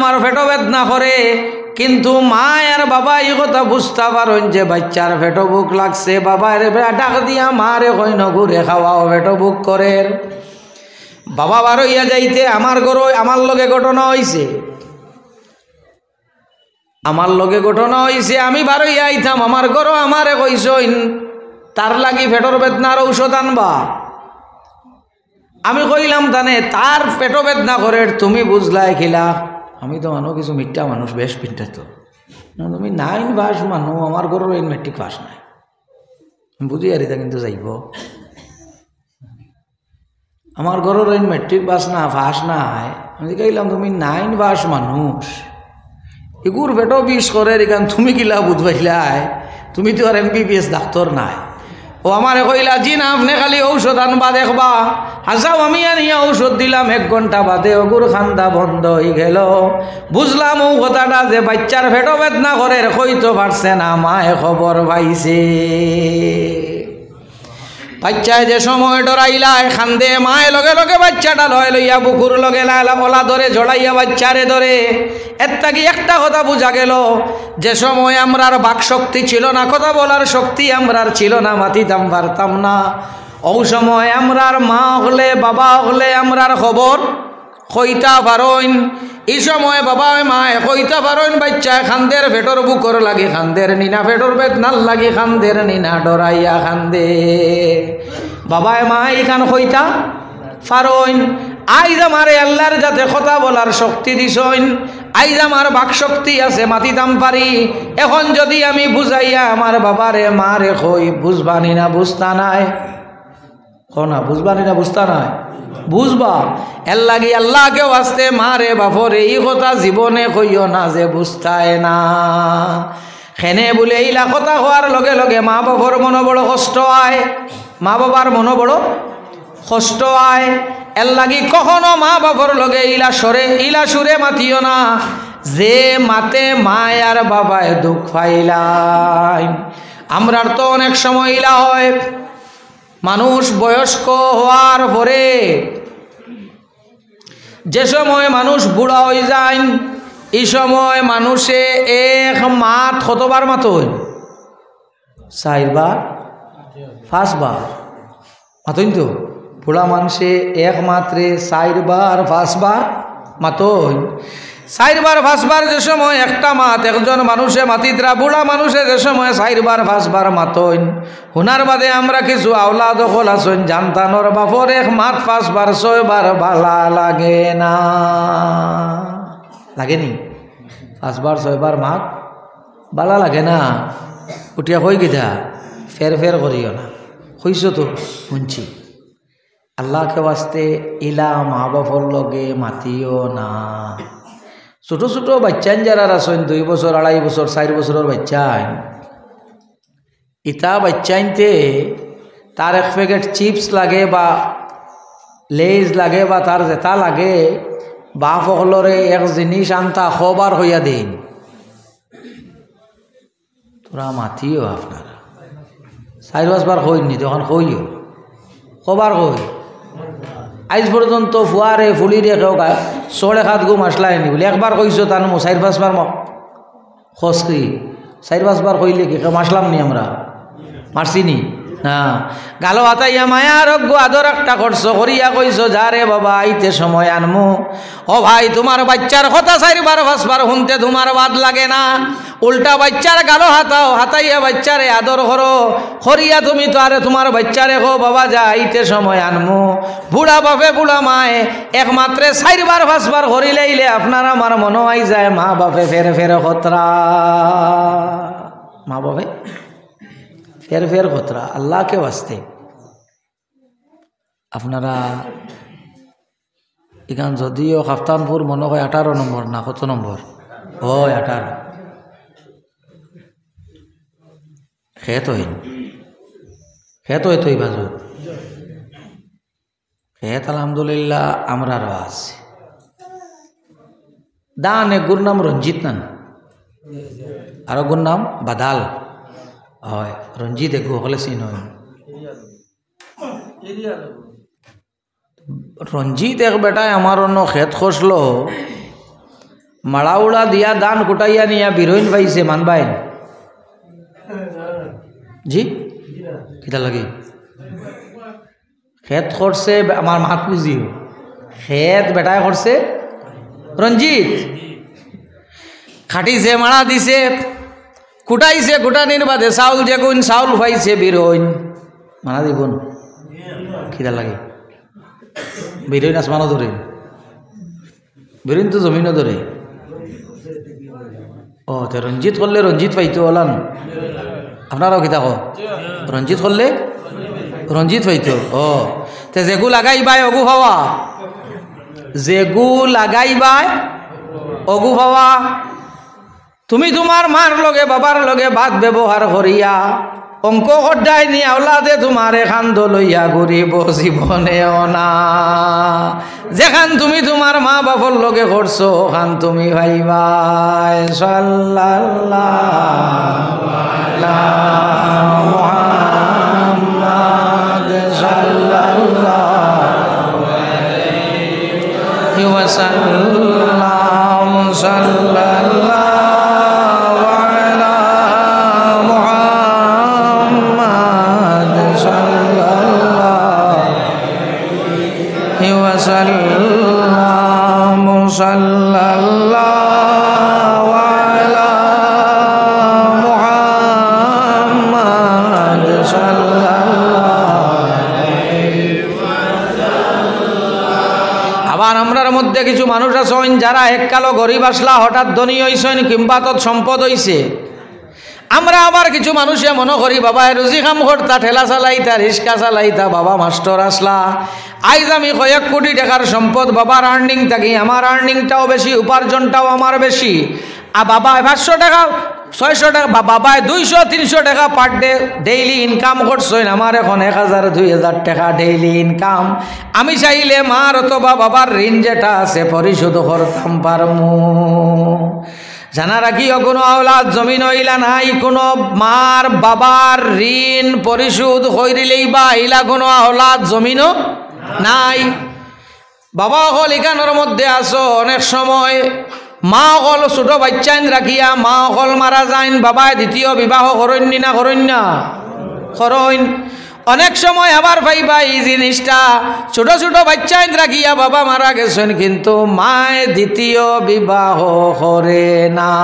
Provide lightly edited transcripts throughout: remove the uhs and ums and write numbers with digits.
আমার পেটো বেদনা করে, কিন্তু মা আর বাবা এই কথা বুঝতে পারেন যে বাচ্চার পেটো বুক লাগছে, বাবা রে ডাক দিয়া মা রে কই নগুরে খাওয়াও পেটো বুক করে। বাবা বারো ইয়া যাইতে আমার ঘরে আমার লগে ঘটনা হয়েছে, আমার লগে ঘটনা হয়েছে, আমি বারো ইয়া আইতাম আমার ঘরও আমারে কইসইন তার লাগি পেটোর বেদনার ঔষধ আনবা। আমি কইলাম তানে তার পেটো বেদনা করে তুমি বুঝলাই খিলা, আমি তো মানুষ কিছু মিথ্যা মানুষ বেশ পিঠা, তো তুমি 9 পাস মানুষ, আমার ঘরের এই মেট্রিক পাস নাই, বুঝি আর এটা কিন্তু যাইব, আমার ঘরের এই মেট্রিক পাস না পাস নাই। আমি কইলাম তুমি 9 পাস মানুষ, এগুর পেটো বিষ করে এখান তুমি কিলা বুঝবাইলাই, তুমি তো আর MBBS ডাক্তার নাই। ও আমার কইলা জি না আপনি খালি ঔষধ আনবা দেখবা। হাসাও আমি আনিয়া ঔষধ দিলাম, 1 ঘন্টা বাদে ওগুর খান্দা বন্ধ হয়ে গেল। বুঝলাম ও কথাটা যে বাচ্চার পেটো বেদনা করে কইতে পারছে না, মায়ে খবর পাইছে। বাচ্চায় যে সময় ডরাইলায় খান্দে, মায়ে লগে লগে বাচ্চাটা লয় লইয়া বুকুর লগে লাইলা ওলা ধরে জড়াইয়া বাচ্চারে ধরে। এর থাকি একটা কথা বোঝা গেল, যে সময় আমরার বাক শক্তি ছিল না, কথা বলার শক্তি আমরার ছিল না, মাতিতাম পারতাম না, ও সময় আমরার মা হলে বাবা হলে আমরার খবর কইতা পারইন। এই সময় বাবা মায়ে কইতা পারইন বাচ্চায় খান্দের পেটর বুকর লাগে খান্দের নিনা, পেটর বেদনার লাগে খান্দের নিনা, ডরাইয়া খান্দে। বাবায় মা এখান কইতা পারইন। আইজ আমারে আল্লাহর যাতে কথা বলার শক্তি দিছইন, আইজ আমার বাক শক্তি আছে, মাতিতাম পারি। এখন যদি আমি বুঝাইয়া আমার বাবারে মারে কই, বুঝবানি না বুঝতা নাই, না বুঝবানি না বুঝতা নাই, বুঝবা। এর লাগি আল্লাহকে আসতে মারে বাপরে এই কথা জীবনে কইও না যে বুঝতায় না। খেনে বলে এইলা কথা হওয়ার লগে লগে মা বাবার মনে বড় কষ্ট হয়, মা বাবার মনে বড় কষ্ট হয়। এর লাগি কখনো মা বাবার লগে ইলা সুরে মাতিও না, যে মাতে মায় আর বাবায় দুঃখ পাইলাই। আমরার তো অনেক সময় ইলা হয়, মানুষ বয়স্ক হওয়ার পরে যে সময় মানুষ বুড়া হয়ে যায়, এই সময় মানুষে এক মাত কতবার মাতইন, 4 বার 5 বার মাতইন। তো বুড়া মানুষে এক মাত্রে 4 বার 5 বার মাতইন। 4 বার 5 বার যে সময় একটা মাত একজন মানুষে মাতিতরা, বুড়া মানুষে যে সময় 4 বার 5 বার মাতইন। হুনার বাদে আমরা কিছু আওলা দখল আসইন, জানতানোর বাপর 1 মাত 5 বার 6 বার ভালা লাগে না, লাগেনি? 5 বার 6 বার মাত ভালা লাগে না। উঠিয়া কই গিতা ফের ফের করিও না, কইস তো শুনছি। আল্লাহকে বাস্তে ইলা মা বাপর লগে মাতিও না। ছোটো ছোটো বাচ্চান যারা আসেন 2 বছর 2.5 বছর 4 বছরের বাচ্চান, ইতা বাচ্চাইনতে তার 1 প্যাকেট চিপস লাগে বা লেজ লাগে বা তার জেতা লাগে, বাপ সকলরে এক জিনিস আনতা খবার হইয়া দিন, তোরা মাতিও আপনারা 4-5 বার কইনি, তখন কইও খবার কই। আজ পর্যন্ত ফুয়ারে ফুলিরে কেউ 6-7 গু মাসলাইনি বলে একবার কইছো, তার 4-5 বার খসকি 4-5 বার কইলে কি মাসলাম নি আমরা, মারছিনি না। গালো হাতাইয়া মায়া রোগ্য আদর একটা করছো, করিয়া কইছো যারে বাবা আইতে সময় আনমু। ও ভাই তোমার বাচ্চার কথা 4 বার 5 বার শুনতে তোমার বাদ লাগে না, উল্টা বাচ্চার গালো হাতাও, হাতাইয়া বাচ্চারে আদর করো, করিয়া তুমি তো আরে তোমার বাচ্চারে কো বাবা যা আইতে সময় আনমু। বুড়া বাপে বুড়া মায়ে একমাত্রে 4 বার 5 বার করিলেইলে আপনার আমার মনে হয় যায় মা বাপে ফের ফের খতরা, মা বাপে ফের ফের খতরা। আল্লাহকে বাস্তে আপনারা এখান যদিও কাফতানপুর মনে হয় 18 নম্বর না কত নম্বর হয়, 18 খেত হইন, খেত হইতো এই বাজু খেত আলহামদুলিল্লাহ আমরা আছে। দান এক গুর নাম রঞ্জিত নান, আর গুর নাম বাদাল হয়। রঞ্জিত এক হলে চিন হয়, রঞ্জিত এক বেটায় আমার অন্য খেত খসলো, মাড়াউড়া দিয়া দান কুটাইয়া নিয়া বিরোইন পাইছে মানবাইন জি কিতা লাগে খেত করছে আমার মাত বুঝি খেত বেটায় করছে রঞ্জিত খাটিছে মাড়া দিছে কুটাইছে কুটানির বাদে চাউল যেগুন চাউল পাইছে বিরোইন মানা দিবন কিতা লাগে বিরোইন আসমানও ধরে বিরোইন তো জমিনও ধরে ও তো রঞ্জিত করলে রঞ্জিত পাইতো ওলান আপনারাও কিতা কো রঞ্জিত করলে রঞ্জিত পাইতো ও তে যেগু লাগাইবাই অগু হওয়া যেগু লাগাইবাই অগু হওয়া তুমি তোমার মার লগে বাবার লগে ভাত ব্যবহার করিয়া অঙ্ক কড্ডাই নি আওলাদে তোমার খান্দ লইয়া ঘুরিব জীবনে অনা যেখান তুমি তোমার মা বাবার লগে করছো ওখান তুমি ভাইবাই সাল্লাল্লাহু আলা মুহাম্মাদ সাল্লাল্লাহু আলাইহি ওয়াসাল্লাম সাল্লাল্লাহু সাল্লাল্লাহু আলা মুহাম্মাদ সাল্লাল্লাহু আলাইহি ওয়াসাল্লাম। আবার আমরার মধ্যে কিছু মানুষ আছেন যারা এককালো গরিব আসলা হঠাৎ ধনী হইছেন কিংবা তৎ সম্পদ হইছে। আমরা আবার কিছু মানুষে মনে করি বাবা রুজি কাম করতা ঠেলা চালাইতা রিক্সা চালাইতা বাবা মাস্টার আসলা আইজ আমি কয়েক কোটি টাকার সম্পদ বাবার আর্নিং থাকি আমার আর্নিংটাও বেশি উপার্জনটাও আমার বেশি আর বাবা 500 টাকা 600 টাকা বাবা 200-300 টাকা পার ডে ডেইলি ইনকাম করছেন আমার এখন 1000-2000 টাকা ডেইলি ইনকাম আমি চাইলে মার অথবা বাবার ঋণ যেটা আছে পরিশোধ করতাম পারমু জানা রাখি কোনো আওলাদ জমিন হইলা নাই কোনো মার বাবার ঋণ পরিশোধ হইলেই বা ইলা কোনো আওলাদ জমিনও নাই বাবা হল এখানোর মধ্যে আসো অনেক সময় মা হল ছোট বাচ্চাইন রাখিয়া মা হল মারা যাইন বাবায় দ্বিতীয় বিবাহ করেন না করেন না করেন অনেক সময় আবার ভাইবা এই জিনিসটা ছোট ছোট বাচ্চাইন রাখিয়া বাবা মারা গেছেন কিন্তু মায় দ্বিতীয় বিবাহ করে না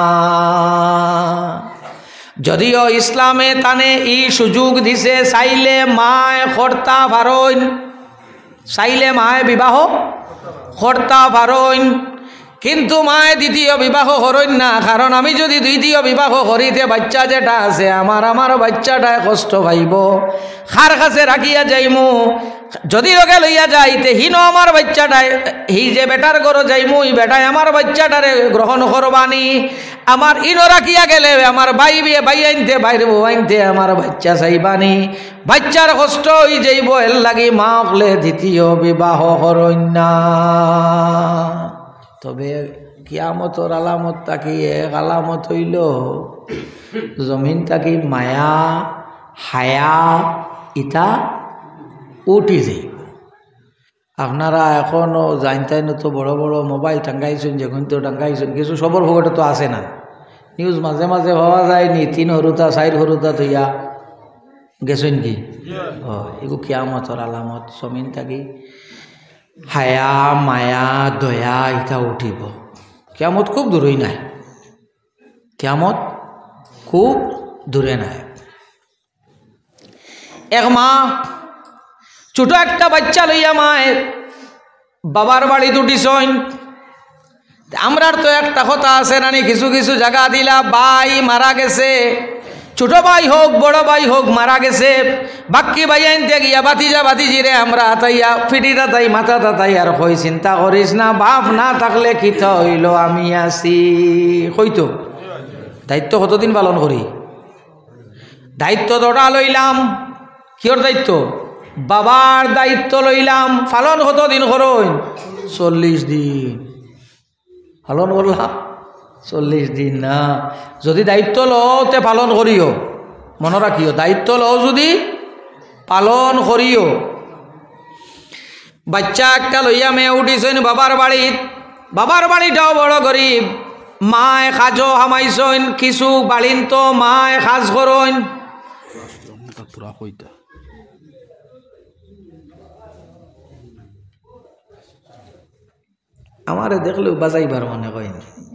যদিও ইসলামে তানে এই সুযোগ দিছে চাইলে মায় কর্তা পারইন চাইলে মায় বিবাহ কর্তা পারইন কিন্তু মায় দ্বিতীয় বিবাহ করেন না কারণ আমি যদি দ্বিতীয় বিবাহ করিতে বাচ্চা যেটা আছে আমার বাচ্চাটায় কষ্ট পাইব খার কাছে রাখিয়া যাইমু যদি ওকে লইয়া যাইতে হিন আমার বাচ্চাটায় হি যে বেটার ঘরে যাইমু এই বেটায় আমার বাচ্চাটারে গ্রহণ করবানি আমার ইনো রাখিয়া গেলে আমার বাই আনতে বাইরে আনতে আমার বাচ্চা চাইবানি বাচ্চার কষ্ট হই যাইব এর লাগি মা হলে দ্বিতীয় বিবাহ করেন না তবে কিয়ামতর আলামত তাকি এক আলামত হইল জমিন তাকি মায়া হায়া ইটা উঠি যাইব আপনারা এখনও জানতেন তো বড় বড় মোবাইল টাঙ্গাইছেন যখন তো টাঙ্গাইছেন কিছু সবর ভোগটা তো আসে না নিউজ মাঝে মাঝে হওয়া যায়নি 3 হরুতা 4 হরুতা থইয়া গেছেন কি এগুলো কিয়ামতর আলামত জমিন তাকি হায়া মায়া দয়া এটা উঠিব কিয়ামত খুব দূরেই নাই কিয়ামত খুব দূরে নাই এক মা ছোট একটা বাচ্চা লইয়া মায়ের বাবার বাড়ি উঠিছইন আমরার তো একটা কথা আছে নানি কিছু কিছু জায়গা দিলা ভাই মারা গেছে ছোট ভাই হোক বড় ভাই হোক মারা গেছে বাক্কি ভাই আনতে গিয়া বাতিজা বাতিজিরে আমরা তাইয়া ফিটিটা তাই মাথাটা তাই আর কই চিন্তা করিস না বাপ না থাকলে কি হইল আমি আছি কইতো দায়িত্ব কতদিন পালন করি দায়িত্ব দৌড়া লইলাম কিয়র দায়িত্ব বাবার দায়িত্ব লইলাম পালন কতদিন করইন 40 দিন পালন করলাম 40 দিন না যদি দায়িত্ব লওতে পালন করিও মনে রাখিও দায়িত্ব লও যদি পালন করিও বাচ্চা একটা লইয়া মেয়ে উঠিছেন বাবার বাড়িটাও বড় গরিব মায় খাজো হামাইছইন কিছু বাড়িন তো মায় খাজ করইন আমারে দেখলেও বাজাইবার মনে কইন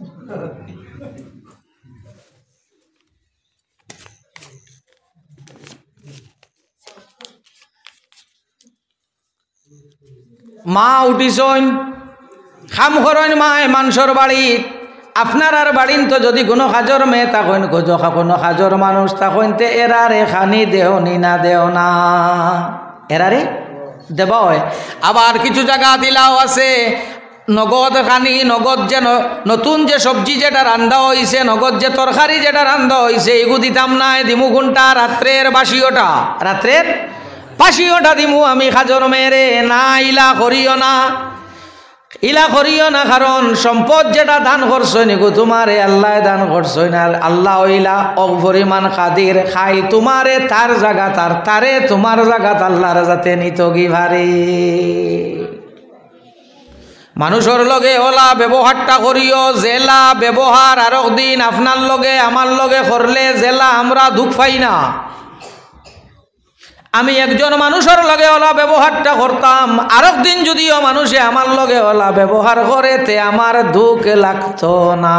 মা উঠিছইন খাম করইন মায় মানুষের বাড়িত আপনার আর বাড়িন তো যদি কোনো খাজর মেয়ে তখন কোনো খাজর মানুষ তখন তে এরারে খানি দেও নি না দেও না এরারে দেবা হয়। আবার কিছু জায়গা দিলাও আছে নগদ খানি নগদ যে নতুন যে সবজি যেটা রান্ধা হয়েছে নগদ যে তরকারি যেটা রান্ধা হয়েছে এগু দিতাম নাই দিমু ঘন্টা রাত্রের বাসিওটা রাত্রের বাসিওটা দিমু আমি খাজর মেয়েরে না ইলা করিও না ইলা করিও না কারণ সম্পদ যেটা দান করছই নিগো তোমারে আল্লাহ দান করছই না আল্লাহ ইলা অপরিমাণ কাদির খাই তোমারে তার জায়গা তারে তোমার জায়গা আল্লাহর যাতে নিত গিভারে মানুষের লগে ওলা ব্যবহারটা করিও জেলা ব্যবহার আর দিন আপনার লগে আমার লগে করলে জেলা আমরা দুঃখ পাই না। আমি একজন মানুষের লগে ওলা ব্যবহারটা করতাম আরেক দিন যদিও মানুষে আমার লগে ওলা ব্যবহার করে তে আমার দুঃখ লাগতো না।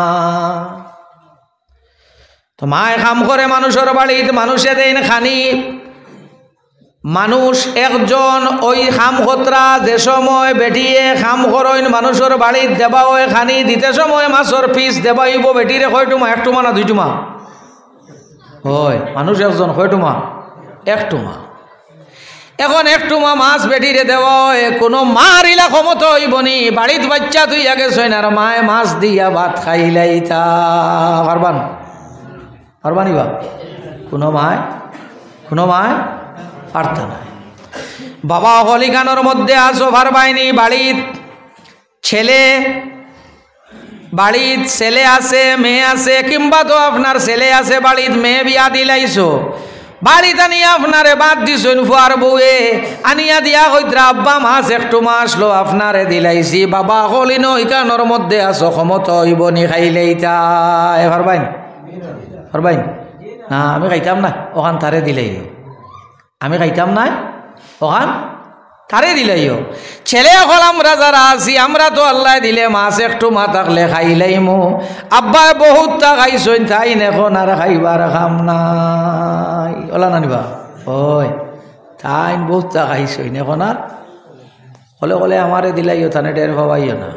তো মায় খাম করে মানুষের বাড়িতে মানুষে দেন খানি মানুষ একজন ওই খাম খতরা যে সময় বেটিয়ে খাম করইন মানুষের বাড়িত দেবা হয় খানি দিতে সময় মাছর পিস দেবা হইব বেটিরে কয়টুমা একটুমা না দুইটুমা হয় মানুষ একজন কয়টুমা একটুমা এখন একটুমা মাছ বেটিরে দেওয়া হয় কোনো মার ইলা ক্ষমতা হইবনি বাড়িত বাচ্চা তুই আগে ছয় না মায়ে মাছ দিয়া ভাত খাইলাই তা পারবান পারবানিবা কোনো মায় পারত না। বাবা হলিখানোর মধ্যে আসো পারবাইনি বাড়িত ছেলে আছে মেয়ে আছে কিংবা তো আপনার ছেলে আছে বাড়িত মেয়ে বিয়া দিলাইছো বাড়িতে আনিয়া আপনারে বাদ দিছুন ফুয়ার বউয়ে আনিয়া দিয়া কইত্রা আব্বা মাছ একটু মাছ লো আপনারে দিলাইছি বাবা হলিনো ইকানোর মধ্যে আসো ক্ষমতা হইবনি খাইলেই তাই পারবাইন না আমি খাইতাম না ওখান তারে দিলাই আমি খাইতাম না ওখান তারে দিলাইও ছেলে এখন আমরা যারা আছি আমরা তো আল্লাহ দিলে মাছ একটু মা থাকলে খাইলাইমু আব্বা বহুতটা খাইছইন তাই এখন আর খাইবার খাম নাই ওলা নানিবা ওই তাই বহুতটা খাইছইন এখন আর কলে আমারে দিলাইও তানে টের ভাবাইও না।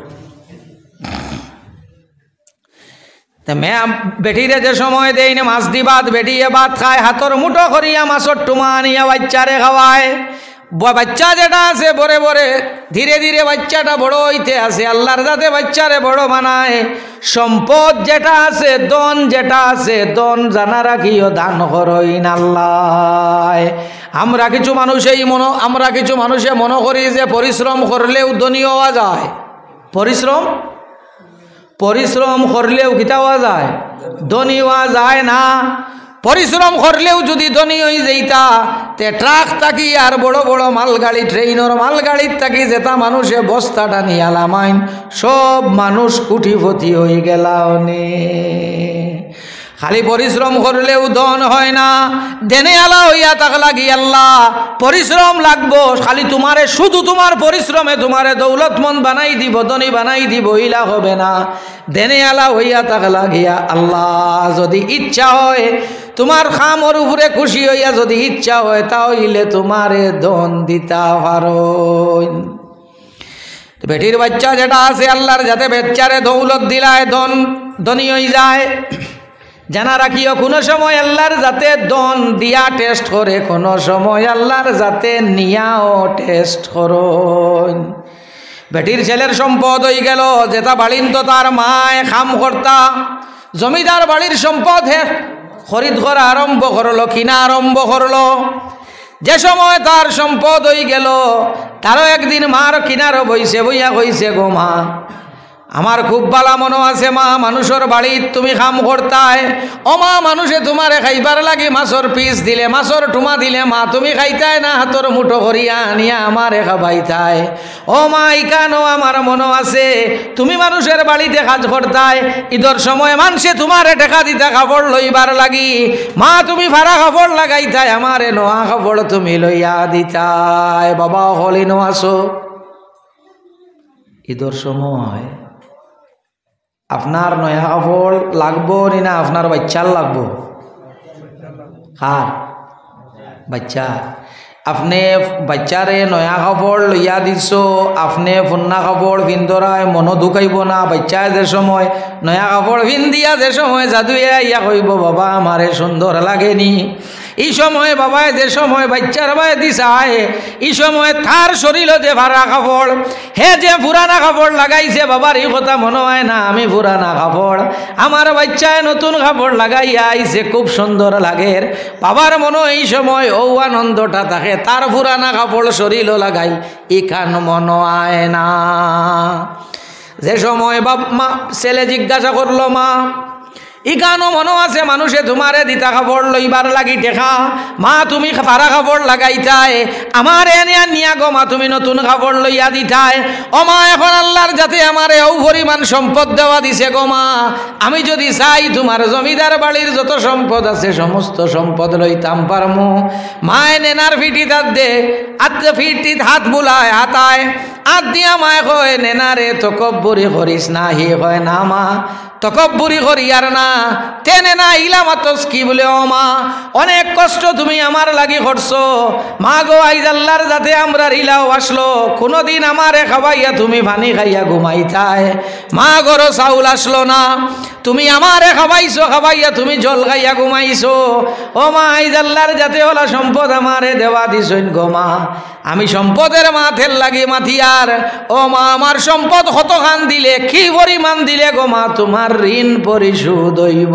মেয়া বেটিরে যে সময় দেই না মাছ দি ভাত বেটিয়ে ভাত খায় হাতর মুঠো করিয়া মাছর টুমা আনিয়া বাচ্চারে খাওয়ায় বাচ্চা যেটা আছে বরে বরে ধীরে ধীরে বাচ্চাটা বড় হইতে আছে আল্লাহর যাতে বাচ্চারে বড় বানায় সম্পদ যেটা আছে দন জানা রাখিও দান করইন আল্লাহ। আমরা কিছু মানুষে মনে করি যে পরিশ্রম করলেও ধনী হওয়া যায় পরিশ্রম করলেও কিতা হওয়া যায় ধনী হওয়া যায় না। পরিশ্রম করলেও যদি ধনী হয়ে যাইতা তে ট্রাক থাকি আর বড় বড় মালগাড়ি ট্রেইনের মালগাড়ির থাকি যেটা মানুষে বস্তাটা নিয়ে আলামাইন সব মানুষ কুটিপতি হয়ে গেল খালি পরিশ্রম করলেও ধন হয় না দেনে আলা হইয়া থাকলা গি আল্লাহ পরিশ্রম লাগবো খালি তোমারে শুধু তোমার পরিশ্রমে তোমারে দৌলতমন্দ বানাই দিব ধনী বানাই দিব ইলা হবে না দেনে আলা হইয়া থাকলা গিয়া আল্লাহ যদি ইচ্ছা হয় তোমার খামর উপরে খুশি হইয়া যদি ইচ্ছা হয় তাহলে তোমারে ধন দিতা পারো। বেটির বাচ্চা যেটা আছে আল্লাহর যাতে বেচারে দৌলত দিলায় ধনী হয়ে যায় জানা রাখিও কোনো সময় আল্লাহর যাতে দন দিয়া টেস্ট করে কোনো সময় আল্লাহর যাতে নিয়াও টেস্ট করো। বেটির ছেলের সম্পদ হয়ে গেল যেটা বাড়িন তো তার মায় খাম কর্তা জমিদার বাড়ির সম্পদ হে খরিদ করা আরম্ভ করলো কিনা আরম্ভ করলো যে সময় তার সম্পদ হয়ে গেল তারও একদিন মার কিনারও বইয়া কইছে গো মা আমার খুব ভালো মনে আছে মা মানুষের বাড়িত তুমি কাম করতাই ও মা মানুষে তোমারে খাইবার লাগি মাছর পিস দিলে মাছর টুমা দিলে মা তুমি খাইতাই না হাতর মুঠো করিয়া আনিয়া আমারে খাবাইতাই ও মা ইকানো আমার মনে আছে তুমি মানুষের বাড়িতে কাজ করতাই ঈদের সময় মানুষে তোমারে টাকা দিতা কাপড় লইবার লাগি মা তুমি ভাড়া কাপড় লাগাইতাই আমারে নোয়া কাপড় তুমি লইয়া দিতাই বাবা হলি নোয়াছো ঈদের সময় আপনার নয়া কাপড় লাগবো না আপনার বাচ্চার লাগবো কার বাচ্চা আপনি বাচ্চারে নয়া কাপড় লইয়া দিছ আপনি পুন্না কাপড় পিন্ধরায় মনো দুখাইব না বাচ্চায় যে সময় নয়া কাপড় পিন্ধিয়া যে সময় জাদুয়ে ইয়া কইব বাবা আমারে সুন্দর লাগেনি এই সময় বাবায় যে সময় বাচ্চার বাই দিছায় এই সময় তার শরীর যে ভাড়া কাপড় হে যে পুরানা কাপড় লাগাইছে বাবার এই কথা মনে হয় না আমি পুরানা কাপড় আমার বাচ্চায় নতুন কাপড় লাগাইয়া আইছে খুব সুন্দর লাগে বাবার মনে এই সময় ও আনন্দটা থাকে তার পুরানা কাপড় শরীর লাগাই এখান মনে হয় না যে সময় বাপ মা ছেলে জিজ্ঞাসা করলো মা ইকানো মনো আছে মানুষে তোমারে দিতা কাপড় লইবার লাগি টেকা মা তুমি ফারা কাপড় লাগাইতাই আমার এনে নিয়া গো মা তুমি নতুন কাপড় লইয়া দিতাই ও মা এখন আল্লাহর যাতে আমারে ও পরিমাণ সম্পদ দেওয়া দিছে গো মা আমি যদি চাই তোমার জমিদার বাড়ির যত সম্পদ আছে সমস্ত সম্পদ লইতাম পারমু মা নেনার ফিটি তার দে আত্মে ফিটি হাত বুলায় হাতায় হাত দিয়া মায় কয় নেনারে তকব্বুরি করিস না হি কয় না মা তকব্বুরি করি আর না তেনে না ইলামাতস কি বলে ও মা অনেক কষ্ট তুমি আমার লাগি করছো মা গো আইজ আল্লাহর যাতে আমরা রিলাও আসলো কোনোদিন আমারে খাবাইয়া তুমি পানি খাইয়া ঘুমাইতাই মা গরো চাউল আসলো না তুমি আমারে খাবাইছো খাবাইয়া তুমি জল খাইয়া ঘুমাইছো ও মা আইজ আল্লাহর যাতে ওলা সম্পদ আমারে দেওয়া দিছইন গো মা আমি সম্পদের মাথের লাগি মাথিয়ার ও মা আমার সম্পদ কতখান দিলে কি পরিমাণ দিলে গো মা তোমার ঋণ পরিশোধ হইব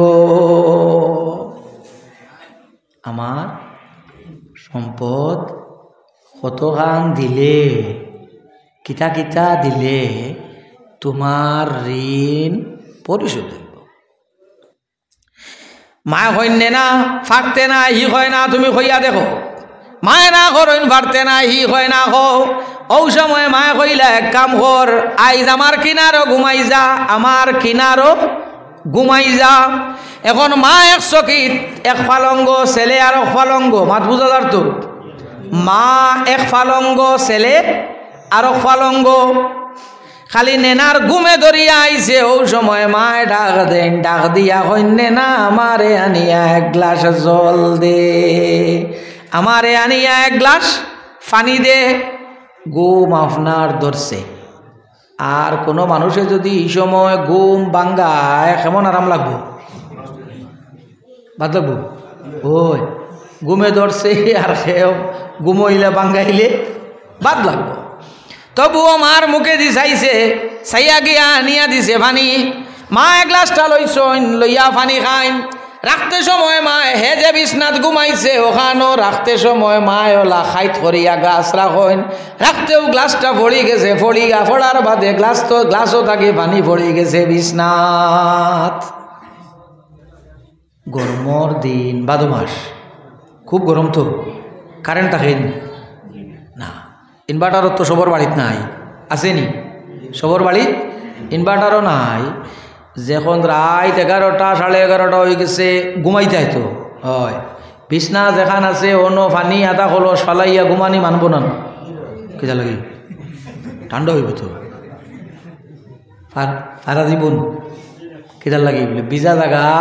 আমার সম্পদ কতখান দিলে কিতা কিতা দিলে তোমার ঋণ পরিশোধ হইব মা কইনে না ফাটতে না হি কয় না তুমি কইয়া দেখো মায় না করইন ফাটতে না হি কয় না কো ও সময় মায় কইলা এক কাম কর আইজ আমার কিনারও ঘুমাই যা আমার কিনারও ঘুমাই যা এখন মা এক চকিত এক ফালঙ্গ ছেলে আর এক ফালঙ্গ মাত বুঝা যার তো মা এক ফালঙ্গ ছেলে আর এক ফালঙ্গ খালি নেনার ঘুমে ধরিয়া আইছে ও সময় মায় ডাক দেন ডাক দিয়া কইনে না আমারে আনিয়া এক গ্লাস জল দে আমারে আনিয়া এক গ্লাস পানি দে ঘুম আপনার ধরছে আর কোনো মানুষে যদি এই সময় ঘুম বাঙ্গায় কেমন আরাম লাগবো বাদ লাগবো ওই ঘুমে ধরছে আর সেও ঘুমইলে বাঙ্গাইলে বাদ লাগবো তবুও মার মুখে দি চাইছে চাইয়া গিয়া আনিয়া দিছে পানি মা এক গ্লাসটা লইছইন লইয়া পানি খাইন রাখতে সময় মা হে যে বিছনাত ঘুমাইছে ওখানো রাখতে সময় মা ওলা খাইত করিয়া গ্লাস রাখইন রাখতেও গ্লাসটা পড়ি গেছে পড়িয়া পড়ার বাদে গ্লাসও তাকে পানি পড়ি গেছে বিছনাত গরমর দিন বাদো মাস খুব গরম তো কারেন্ট থাকেন না ইনভার্টারও তো সবর বাড়িত নাই আসেনি সবর বাড়িত ইনভার্টারও নাই যখন রাত 11টা 11:30 হয়ে গেছে ঘুমাইতে তো হয় বিছনা যেখান আছে অন্য পানি আধা কলস ফালাইয়া ঘুমানি মানব না কেজা লাগে ঠান্ডা হইব তো সারা জীবন কেজার লাগে বলে ভিজা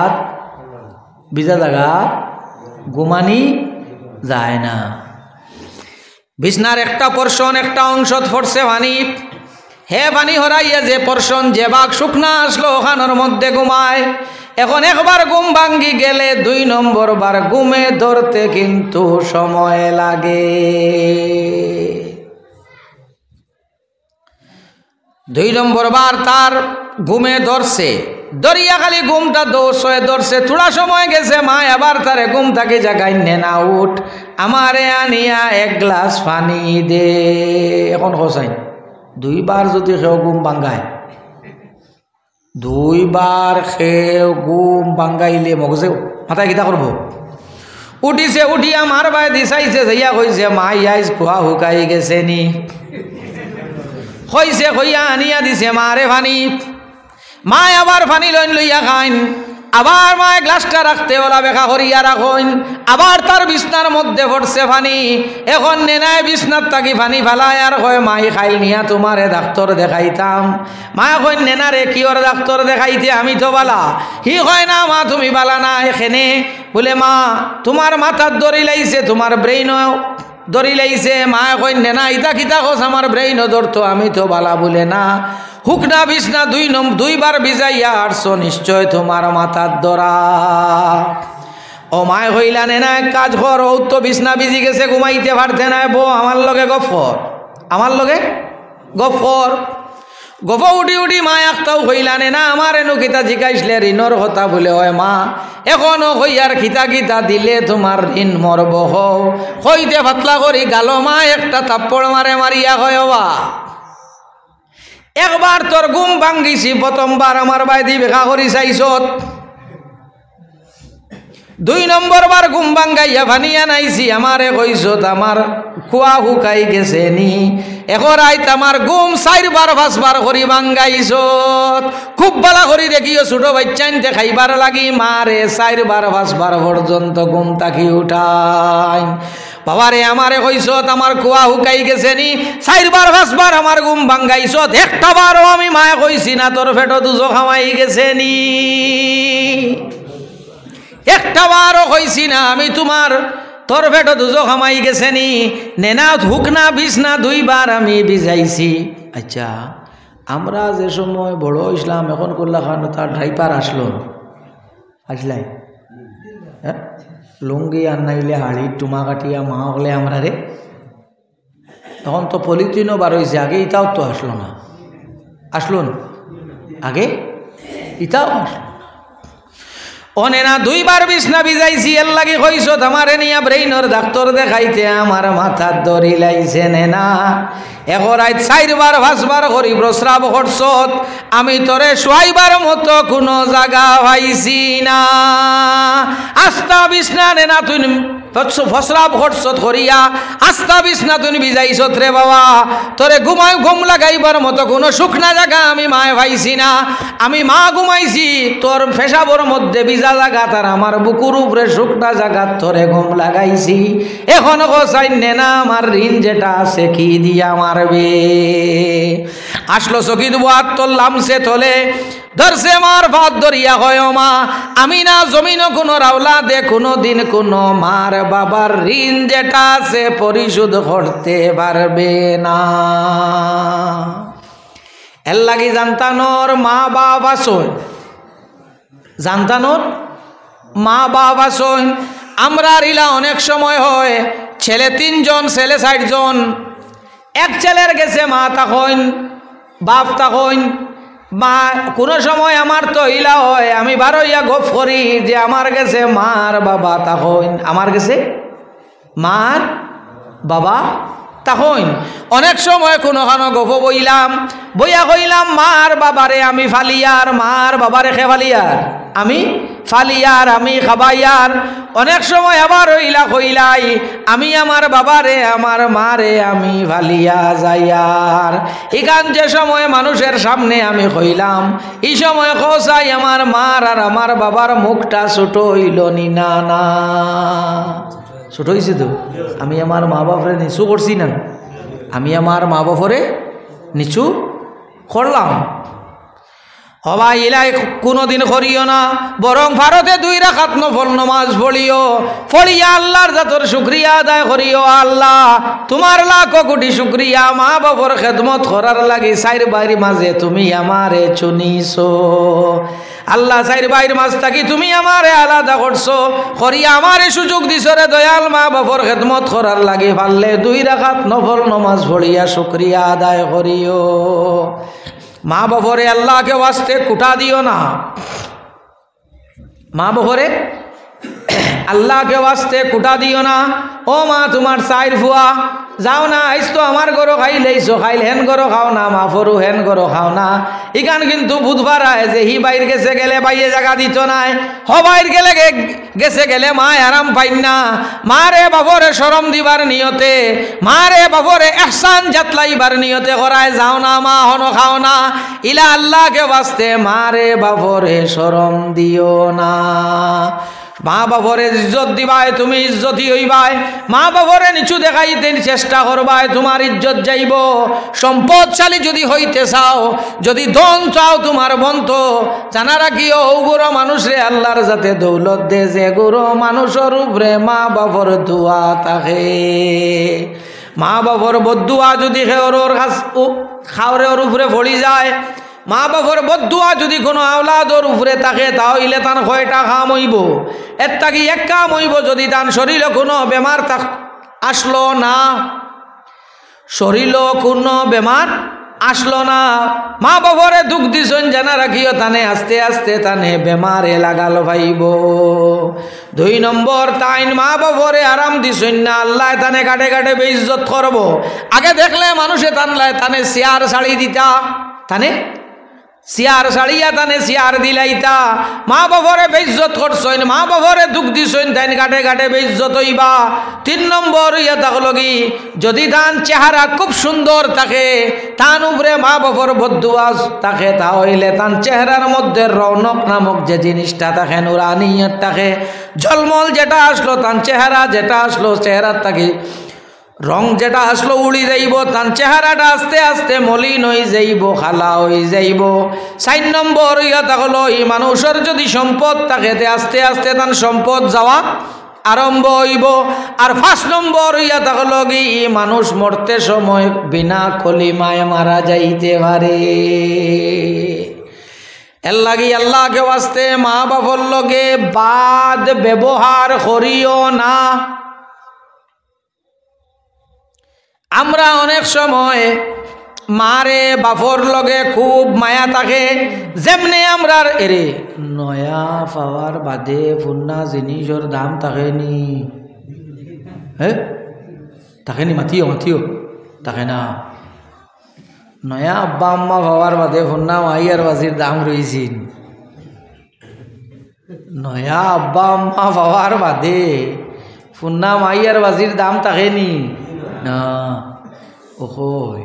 জায়গা ঘুমানি যায় না বিছনার একটা পোর্শন একটা অংশ পড়ছে পানি হে পানি হরাইয়া যে পোর্শন যে ভাগ শুকনা আসলো ওখানোর মধ্যে ঘুমায় এখন একবার ঘুম ভাঙ্গি গেলে 2 নম্বর বার ঘুমে ধরতে কিন্তু সময় লাগে 2 নম্বর বার তার ঘুমে ধরছে দরিয়া খালি ঘুমটা ধরছে থোড়া সময় গেছে মা আবার তারে ঘুম থাকে জাগাই নেনা উঠ আমারে আনিয়া এক গ্লাস পানি দে এখন হোসাইন 2 বার যদি কেউ ঘুম ভাঙ্গায় দুইবার খেয়ে ঘুম ভাঙ্গাইলে মগজে মাথায় কিতা করবো উঠিছে উঠিয়া মার বাই দিছাইছে যাইয়া কইছে মাই আইজ খোয়া হুকাই গেছে নি কইছে কইয়া আনিয়া দিছে মারে ফানি মায় আবার ফানি লইন লইয়া খাইন আবার মায় গ্লাসটা রাখতে ওলা বেখা করিয়া রাখইন আবার তার বিছনার মধ্যে পড়ছে ফানি এখন নেনায় বিছনার তাকি ফানি ফেলায় আর কয় মাই খাইল নিয়া তোমারে ডাক্তার দেখাইতাম মায় কই নেনারে কি ওর ডাক্তার দেখাইতে আমি তো বালা হি কয় না মা তুমি বালা না এখানে বলে মা তোমার মাথার দড়ি লাইছে তোমার ব্রেইনও দড়ি লাইছে মায় কই নেনা ইতা কিতা কস আমার ব্রেইনও ধরতো আমি তো বালা বলে না হুকনা বিছনা দুইবার ভিজাইয়া আটশো নিশ্চয় তোমার মাথার দরা ও মায় হইলা নেনা এক কাজ কর ও তো বিছনা ভিজি গেছে ঘুমাইতে পারতে না বউ আমার লগে গফর আমার লগে গফর গফ উঠি উঠি মা একটাও হইলা নেনা আমার এনু কিতা জিকাইছিলে ঋণর কথা বলে হয় মা এখনো হইয়ার খিতা খিতা দিলে তোমার ঋণ মরব হইতে পাতলা করি গালো মা একটা থাপ্পড় মারে মারিয়া হয় বা একবার তোর ঘুম ভাঙ্গিছি প্রথমবার আমার বাইদি বেখা করি চাইছত দুই নম্বর বার ঘুম ভাঙ্গাইয়া ভানিয়া নাইছি আমারে কইছত আমার খোয়া হুকাই গেছে নি এখন আইত আমার ঘুম 4 বার 5 বার করি ভাঙ্গাইছত খুব বালা করি দেখিও ছোট বাচ্চাইনতে খাইবার লাগি মারে 4 বার 5 বার পর্যন্ত ঘুম তাকি উঠাই বাবারে আমারে কইছত আমার খোয়া হুকাই গেছে নি 4 বার 5 বার আমার ঘুম ভাঙ্গাইছত একটা বারও আমি মায়ে কইছি না তোর পেটে দুজো খামাই গেছে নি একটা বারও কইছি না আমি তোমার তোর পেটে দুজো খামাই গেছে নি নেনা হুকনা বিছনা দুইবার আমি ভিজাইছি আচ্ছা আমরা যে সময় বড় ইসলাম এখন করলা খান তার ড্রাইভার আসলাই হ্যাঁ লুঙ্গি আনাইলে হাড়ি টুমা কাটিয়া মা হলে আমরা রে তখন তো পলিথিনও বার হয়েছে আগে ইটাও তো আসলো না আগে ইটাও আসলো অনেনা দুইবার বিছনা ভিজাইছি এর লাগি কইছত আমারে নিয়া ব্রেইনর ডাক্তার দেখাইতে আমার মাথার দড়ি লাইছে নেনা এখন রাত 4 বার 5 বার করি প্রস্রাব করছত আমি তোরে শোয়াইবার মতো কোনো জায়গা পাইছি না আস্তা বিছনা নেনা তুই প্রস্রাব করছত করিয়া আস্তা বিছনা তুই ভিজাইছত রে বাবা তোরে ঘুম লাগাইবার মতো কোনো শুকনা জায়গা আমি মায় পাইছি না আমি মা ঘুমাইছি তোর পেশাবর মধ্যে ভিজা জায়গা তার আমার বুকুর উপরে শুকনা জায়গা তোরে ঘুম লাগাইছি এখন গোসাই নেনা আমার ঋণ যেটা আছে কি দিয়া মারবে আসলো চকি দেবো আর তোললাম সে তোলে ধরছে মার ভাত ধরিয়া হয় মা আমি না জমিনও কোনো রাওলা দে কোনো দিন কোনো মার বাবার ঋণ যেটা আছে পরিশোধ করতে পারবে না এর লাগি জানতানোর মা বাবা শোন জানতানোর মা বাবা শোন আমরা রিলা অনেক সময় হয় ছেলে 3 জন ছেলে 60 জন এক ছেলের গেছে মা তখন বাপ তখন মা কোনো সময় আমার তো ইলা হয় আমি বারোইয়া গপ করি যে আমার গেছে মার বাবা তখন আমার গেছে মার বাবা তখন অনেক সময় কোনোখানো গপ বইয়া কইলাম মার বাবারে আমি ফালিয়ার মার বাবারে খে ফালিয়ার আমি ফালিয়ার আমি খাবাইয়ার অনেক সময় আবার হইলা কইলাই আমি আমার বাবারে আমার মারে আমি ফালিয়া যাইয়ার এখান যে সময় মানুষের সামনে আমি কইলাম এই সময় খোসাই আমার মার আর আমার বাবার মুখটা ছোট হইল নি না না ছোট হয়েছে তো আমি আমার মা বাপরে নিচু করছি না আমি আমার মা বাপরে নিচু করলাম হবা ইলাই কোনোদিন করিও না বরং ভারতে 2 রাকাত নফল নামাজ পড়িয়া আল্লাহর জাতর শুকরিয়া আদায় করিও আল্লাহ তোমার লাখ কোটি শুকরিয়া মা বাবার খেদমত করার লাগি 4 বাইর মাঝে তুমি আমারে চুনিছো আল্লাহ 4 বাইর মাঝ থাকি তুমি আমারে আলাদা করছো করিয়া আমারে সুযোগ দিছো রে দয়াল মা বাবার খেদমত করার লাগি পারলে 2 রাকাত নফল নামাজ পড়িয়া শুকরিয়া আদায় করিও মা বাবরে আল্লাহকে ওয়াস্তে কুটা দিও না মা বাবরে আল্লাহকে ওয়াস্তে কুটা দিও না। ও মা তোমার সাইর ফুয়া যাও না, আইস তো আমার গরো খাইলেইছো, খাইল হেন গরো খাও না, মা ফরু হেন গরো খাও না। ইখান কিন্তু বুধবার আয় যে হি বাইর গেছে গেলে বাইয়ে জায়গা দিত নাই, হ বাইর গেলে গেছে গেলে মা আরাম পাইন না। মারে বাবরে শরম দিবার নিয়তে, মারে বাবরে এহসান জাতলাইবার নিয়তে করায় যাও না মা, হন খাও না। ইলা আল্লাহকে বাঁচতে মারে বাবরে শরম দিও না। মা বাবরে ইজ্জত দিবাই, তুমি ইজ্জতি হইবাই। মা বাবরে নিচু দেখাইতে চেষ্টা করবাই, তোমার ইজ্জত যাইব। সম্পদশালী যদি হইতে চাও, যদি ধন চাও তোমার বন্ত, জানা রাখিও ওগুলো মানুষরে আল্লাহর যাতে দৌলত দে, যে গুরু মানুষের উপরে মা বাবর দুয়া থাকে। মা বাবর বদুয়া যদি খাওয়ারে ওর উপরে পড়ি যায়, মা বাবার বদুয়া যদি কোনো আওলাদর উপরে থাকে, তাহলে তার কয়টা কাম হইব? এর থাকি এক কাম হইব, যদি তার শরীরে কোনো বেমার আসলো না, শরীরে কোনো বেমার আসলো না, মা বাবরে দুঃখ দিছেন জানা রাখিও তানে আস্তে আস্তে তানে বেমারে লাগাল ভাইব। 2 নম্বর তাইন মা বাবরে আরাম দিছেন না, আল্লাহ তানে কাটে কাটে বেইজ্জত করব। আগে দেখলে মানুষে টানলায় তানে চেয়ার শাড়ি দিতা, তানে চেয়ার শাড়িয়া তানে চেয়ার দিলাইতা। মা বাবরে বেইজ্জত করছেন, মা বাবরে দুঃখ দিছেন, তাইন কাটে কাটে বেইজ্জত হইবা। 3 নম্বর ইয়া থাকলো কি, যদি তান চেহারা খুব সুন্দর থাকে, তান উপরে মা বাবর বদুয়া থাকে, তাহলে তান চেহারার মধ্যে রৌনক নামক যে জিনিসটা থাকে, নুরানিয়ত থাকে, ঝলমল যেটা আসলো, তান চেহারা যেটা আসলো, চেহারার থাকি রং যেটা আসলো উড়ি যাইব, তার চেহারাটা আস্তে আস্তে মলিন হয়ে যাইব, খালা হয়ে যাইব। 4 নম্বর ইয়া হলো, এই মানুষের যদি সম্পদ থাকে, আস্তে আস্তে তার সম্পদ যাওয়া আরম্ভ হইব। আর 5 নম্বর ইয়া হলো কি, মানুষ মরতে সময় বিনা কলিমায় মারা যাইতে পারে। এর লাগি আল্লাহকে ওয়াস্তে মা বাবার লগে বাদ ব্যবহার করিও না। আমরা অনেক সময় মারে বাপর লগে খুব মায়া থাকে, যেমনি আমরা এরে নয়া পাওয়ার বাদে পুন্না জিনিসের দাম থাকেনি, হ্যাঁ থাকেনি, মাতিও মাতিও থাকে না। নয়া আব্বা আম্মা পাওয়ার বাদে পুন্না মাইয়ার বাজির দাম রয়েছেন। নয়া আব্বা আম্মা পাওয়ার বাদে পুন্না মাইয়ার বাজির দাম থাকেনি না। ওহই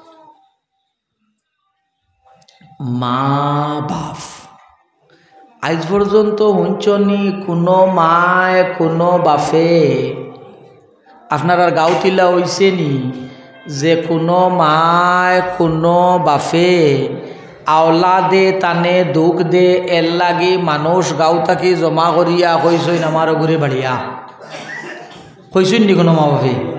মা বাপ আজ পর্যন্ত হুঞ্চনি কোনো মায় কোনো বাপে আপনার আর গাঁওতিলা হইছে নি যে কোনো মায় কোনো বাপে আওলাদে তানে দুঃখ দে এর লাগি মানুষ গাঁও থাকি জমা করিয়া কইসইন আমার ঘুরে বাড়িয়া কইসইন নি কোনো মা বাপে?